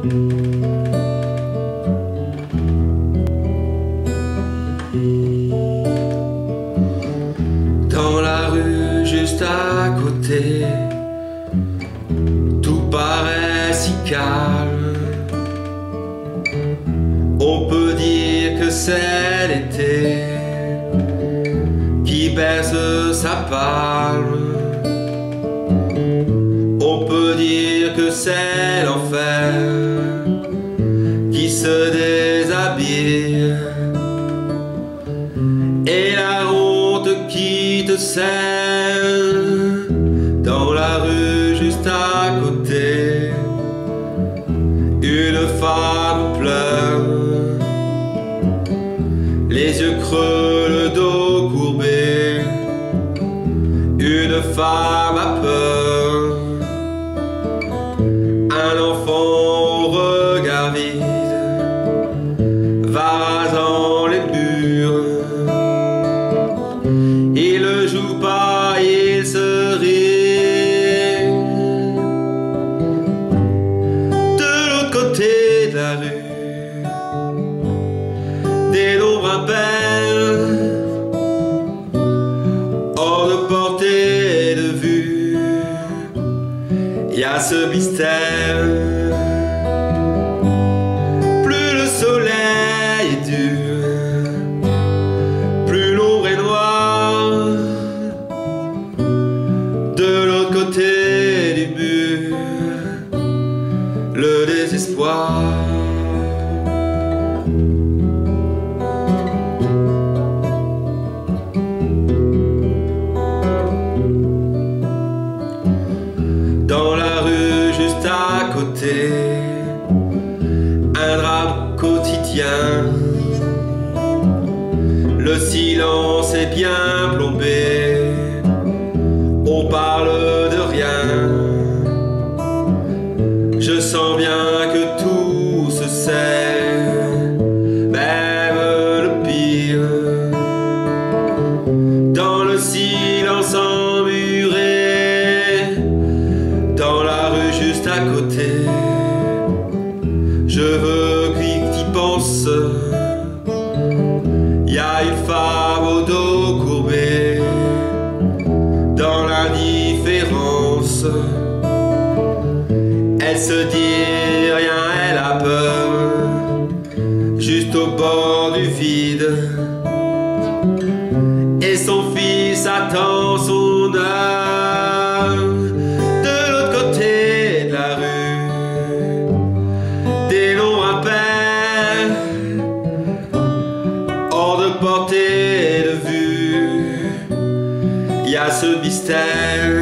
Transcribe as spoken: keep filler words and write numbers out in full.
Dans la rue juste à côté, tout paraît si calme. On peut dire que c'est l'été qui berce sa palme. On peut dire que c'est l'enfer qui se déshabille, et la honte qui te scelle. Dans la rue juste à côté, une femme pleure, les yeux creux, le dos courbé. Une femme a peur, un enfant au regard vide va rasant les murs. Il ne joue pas, il se rit. De l'autre côté de la rue, des nombres impairs, hors de portée de vue, y a ce mystère. Plus le soleil est dur, plus l'ombre est noire. De l'autre côté du mur, le désespoir. Dans la rue juste à côté, un drame quotidien. Le silence est bien plombé, on parle de rien. Je sens bien que tout se sait, même le pire. Dans le silence emmuré, dans la rue juste à côté, je veux que t'y penses. Y a une femme au dos courbé, dans l'indifférence. Elle se dit rien, elle a peur, juste au bord du vide. Et son fils attend son heure. De l'autre côté de la rue, des noms impairs, hors de portée de vue, y a ce mystère.